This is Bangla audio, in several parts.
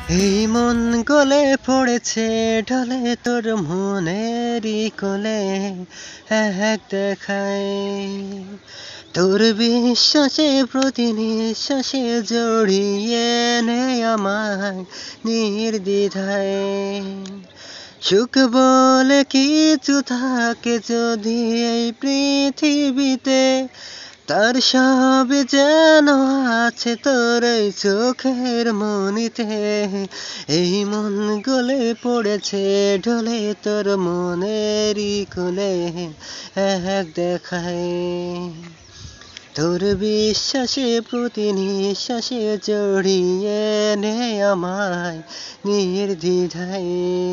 এই মন গলে পড়েছে ঢলে তোর মনেরই কোলে, এক দেখায় তোর বিশ্বাসে প্রতি নিঃশ্বাসে জড়িয়ে নে আমায় নির্দ্বিধায়। সুখ বলে কিছু থাকে যদি এই পৃথিবীতে, তার সব যেন আছে তোর এই চোখের মনিতে। এই মন গলে পড়েছে ঢলে তোর মনেরই কোলে, এক দেখায় তোর বিশ্বাসে প্রতি নিঃশ্বাসে জড়িয়ে নে আমায় নির্দ্বিধায়।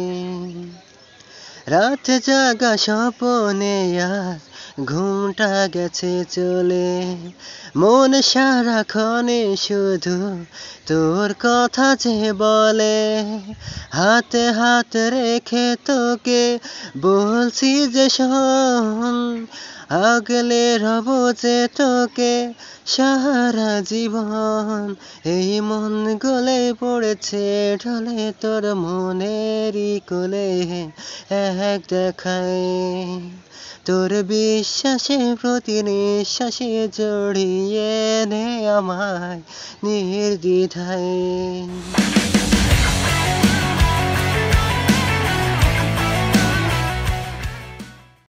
রাত জাগা স্বপনে আজ ঘুমটা গেছে চলে, মন সারাক্ষণে শুধু তোর কথা যে বলে। হাতে হাত রেখে তোকে বলছি যে শোন, আগলে রব যে তোকে সারা জীবন। এই মন গলে পড়েছে ঢলে তোর মনেরই কোলে, এক দেখায় তোর বিশ্বাসে প্রতি নিঃশ্বাসে জড়িয়ে নে আমায় নির্দ্বিধায়।